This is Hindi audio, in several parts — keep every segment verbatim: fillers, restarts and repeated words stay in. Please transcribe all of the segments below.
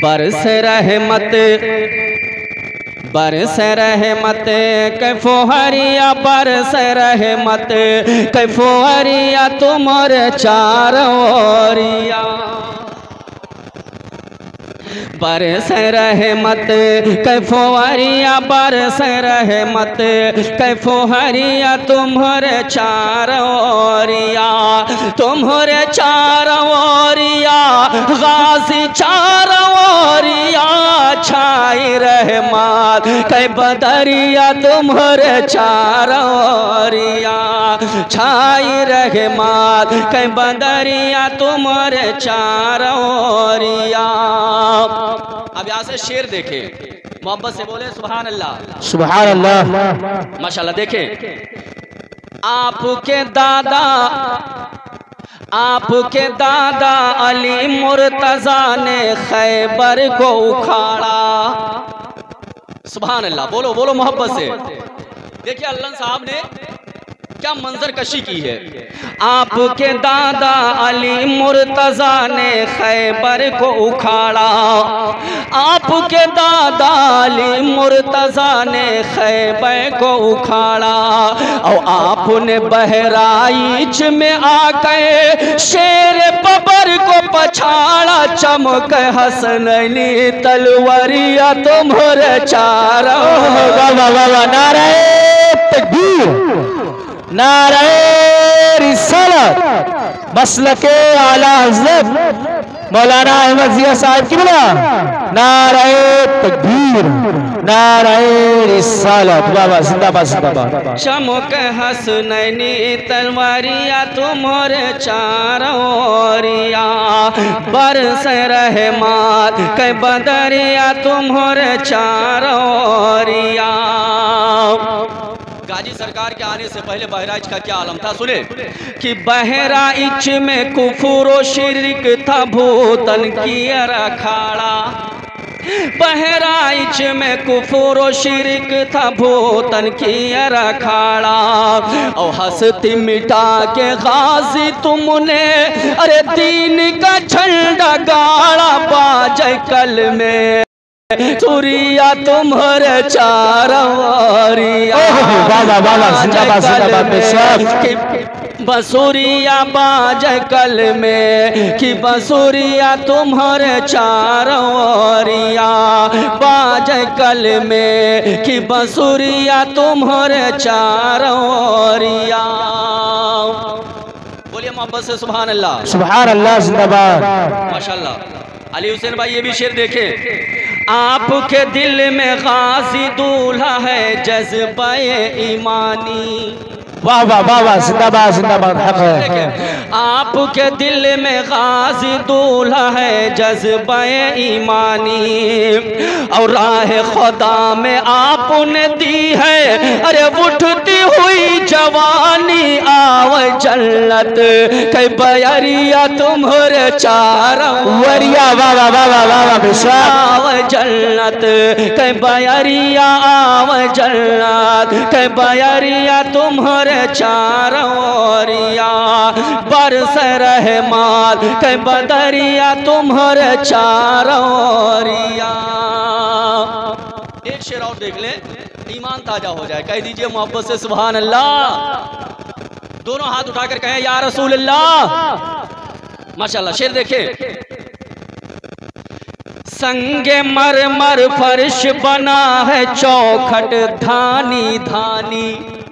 बरस रहमत बरस रहमत कैफो हरिया बरस रहमत कैफो हरिया तुम्हारे चारों ओरिया बरस रहमत कैफो हरिया बरस रहमत कैफो हरिया तुम्हारे चारों ओरिया तुम्हारे चारों ओरिया गाजी चारों ओरिया छाई रहमत कै बदरिया तुम्हारे चारों ओरिया छाई रहमत कै बदरिया तुम्हारे चारों ओरिया। अब यहाँ से शेर देखे, मोहब्बत से बोले सुभान अल्लाह सुभान अल्लाह माशाल्लाह। देखे आपके दादा आपके दादा अली मुर्तजा ने खैबर को उखाड़ा। सुभान अल्लाह, बोलो बोलो मोहब्बत से। देखिए अल्लाह साहब ने क्या मंजर कशी की है। आपके दादा अली मुर्तजा ने खैबर को उखाड़ा आपके दादा अली मुर्तजा ने खैबर को उखाड़ा और आपने बहराइच में आके शेर बबर को पछाड़ा चमक हसनैनी तलवारिया तुम्हारे चारों। नारे तकबीर नारे रिसालत मसलके आला हज़रत मौलाना अहमद ज़िया साहब की बोला नारे तकबीर नारे रिसालत। बाबा जिंदाबाद जिंदाबाद। चमक हसनैनी तलवारिया तुम्हारे चारों ओरिया बरस रहमत कै बदरिया तुम्हारे चारों ओरिया। गाजी सरकार के आने से पहले बहराइच का क्या आलम था सुने कि बहराइच में कुफुर शिरक था भूतन की अखाड़ा। बहराइच में कुफुर शिरक था भूतन की अखाड़ा और हंसती मिटा के गाजी तुमने अरे दीन का झंडा गाड़ा बाजे कल में सूरिया तुम्हारे चारों ओरिया। बाबा बाबा जिंदाबाद जिंदाबाद। बसुरिया बाज कल में कि बसुरिया तुम्हारे चारों ओरिया बाज कल में कि बसुरिया तुम्हारे चारों ओरिया। बोलिए मोहब्बत से सुभान अल्लाह सुभान अल्लाह जिंदाबाद माशाल्लाह। अली हुसैन भाई ये भी शेर देखे आपके दिल में गाजी दूल्हा है जज्बे ईमानी। वाह वाह वाह वाह जिंदाबाद जिंदाबाद हक है। आपके दिल में गाजी दूल्हा है जज्बे ईमानी और राह खुदा में आपने दी है अरे उठती हुई जवानी आव जन्नत कै बयरिया तुम्हारे चारों वरिया। वाह वाह वाह वाह वाह वाह। आव जन्नत कै बयरिया आव जन्नत कै बयरिया तुम्हारे चारों ओरिया बरस रहमत कै बदरिया तुम्हारे चारों ओरिया। एक शेर और देख ले ईमान ताजा हो जाए। कह दीजिए मोहब्बत से सुभान अल्लाह। दोनों हाथ उठाकर कहें या रसूल अल्लाह। माशाल्लाह शेर देखे संगे मर मर फर्श बना है चौखट धानी धानी।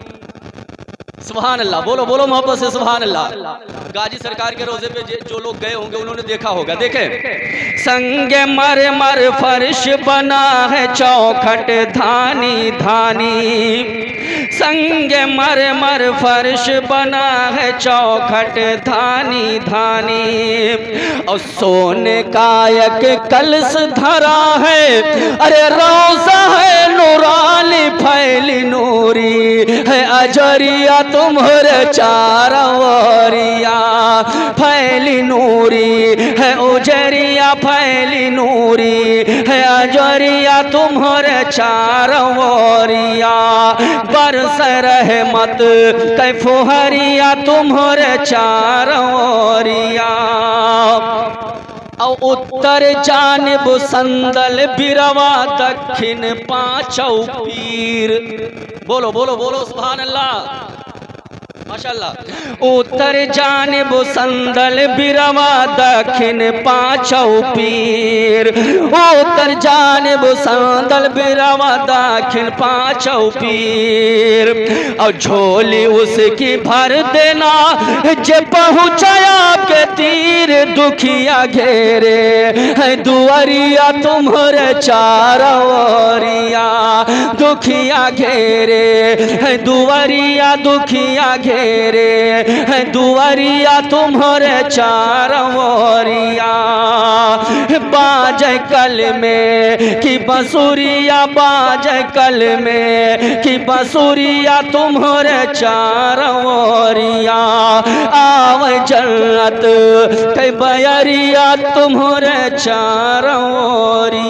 सुभान अल्लाह, बोलो बोलो मोहब्बत से सुभान अल्लाह। गाजी सरकार के रोजे पे जो लोग गए होंगे उन्होंने देखा होगा। देखे संगे मर मर फर्श बना है चौखट धानी धानी। संगे मर मर फर्श बना है चौखट धानी धानी और सोने का एक कलश धरा है अरे रोजा है नूरानी फैली नूरी है अजरिया तुम्हारे चारों ओरिया फैली नूरी है उजरिया फैली नूरी है अजरिया तुम्हारे चारों ओरिया बरस रहमत कैफो हरिया तुम्हारे चारों ओरिया। और उत्तर जानिब संदल बिरवा दक्षिण पांचौ पीर। बोलो बोलो बोलो सुभान अल्लाह माशाअल्लाह। उत्तर जानिब संदल बिरवा दक्षिण पांचौ पीर। उत्तर जानिब संदल बिरवा दक्षिण पांचौ पीर। और झोली उसकी भर देना जे पहुँचाया के तीर। दुखिया घेरे है दुआरिया तुम्हारे चारोरिया। दुखिया घेरे है दुआरिया दुखिया घेरे है दुआरिया तुम्हारे चारोरिया। बाज कल में कि बंसुरिया बाज कल में कि बंसुरिया तुम्हारे चारोरिया। आव जन्नत के बयरिया तुम्हारे चारोरिया।